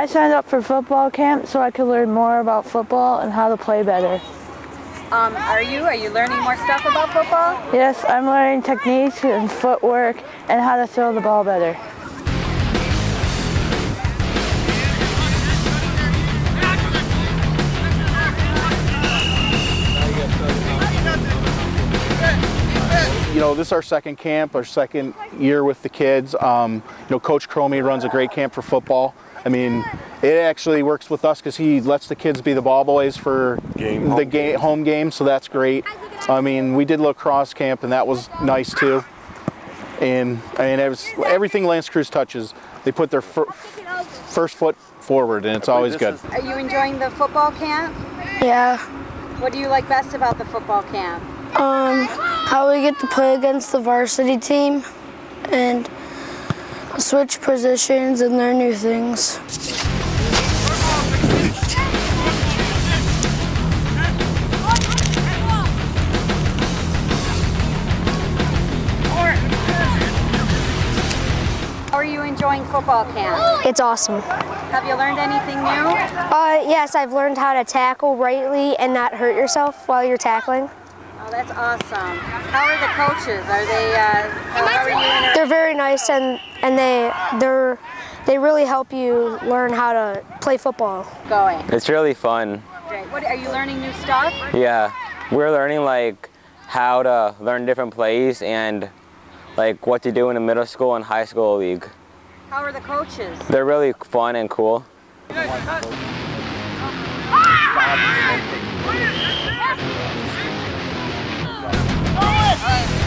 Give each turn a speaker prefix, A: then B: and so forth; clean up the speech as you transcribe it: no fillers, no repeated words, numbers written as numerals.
A: I signed up for football camp so I could learn more about football and how to play better.
B: Are you learning more stuff about football?
A: Yes, I'm learning techniques and footwork and how to throw the ball better.
C: You know, this is our second camp, our second year with the kids. You know, Coach Cromie runs a great camp for football. I mean, it actually works with us because he lets the kids be the ball boys for home game, so that's great. I mean, we did lacrosse camp, and that was nice too. And I mean, everything L'Anse Creuse touches, they put their first foot forward, and it's always good.
B: Are you enjoying the football camp?
D: Yeah.
B: What do you like best about the football camp?
D: How we get to play against the varsity team and switch positions and learn new things.
B: How are you enjoying football camp?
D: It's awesome.
B: Have you learned anything new?
D: Yes, I've learned how to tackle rightly and not hurt yourself while you're tackling.
B: Oh, that's awesome. How are the coaches? Are they, how are you?
D: They're very nice and they really help you learn how to play football.
B: Going.
E: It's really fun.
B: Great. What, are you learning new stuff?
E: Yeah, we're learning like how to learn different plays and like what to do in the middle school and high school league.
B: How are the coaches?
E: They're really fun and cool.
F: Oh!